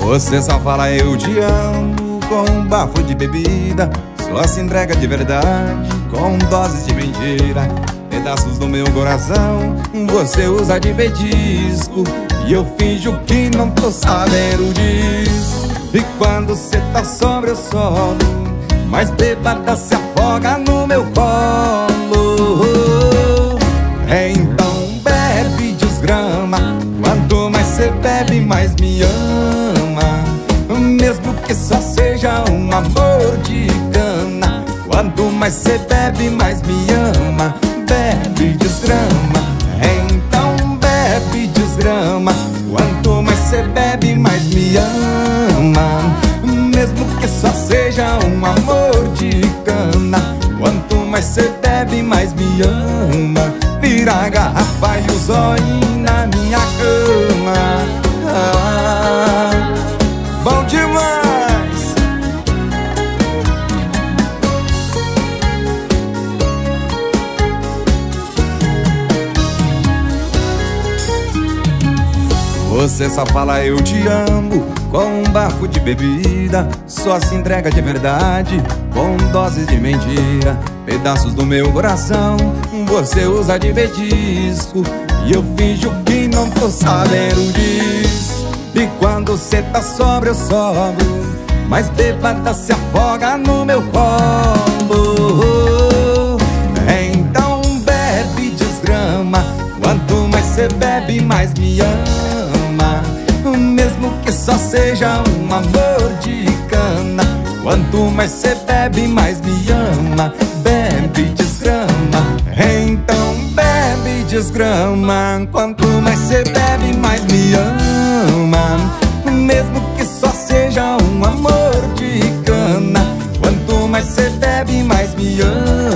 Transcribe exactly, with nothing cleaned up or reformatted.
Você só fala eu te amo com um bafo de bebida, só se entrega de verdade com doses de mentira. Pedaços do meu coração você usa de petisco, e eu finjo que não tô sabendo disso. E quando cê tá sobre o solo, mais bêbada se afoga no meu colo. Então bebe, desgrama, quanto mais cê bebe, mais me ama. Mesmo que só seja um amor de cana, quanto mais cê bebe, mais me ama. Bebe, desgrama, então bebe, desgrama, quanto mais cê bebe, mais me ama. Mesmo que só seja um amor de cana, quanto mais cê bebe, mais me ama. Vira a garrafa e o zóio na minha cama. Ah, bom demais! Você só fala eu te amo com um bafo de bebida, só se entrega de verdade com doses de mentira. Pedaços do meu coração você usa de petisco, e eu finjo que não tô sabendo disso. E quando cê tá sobre eu sobro, mais bêbada se afoga no meu colo. Então bebe, desgrama, quanto mais cê bebe, mais me ama. Mesmo que só seja um amor de cana, quanto mais cê bebe, mais me ama. Bebe, desgrama, então bebe, desgrama, quanto mais cê bebe, mais me ama. Mesmo que só seja um amor de cana, quanto mais cê bebe, mais me ama.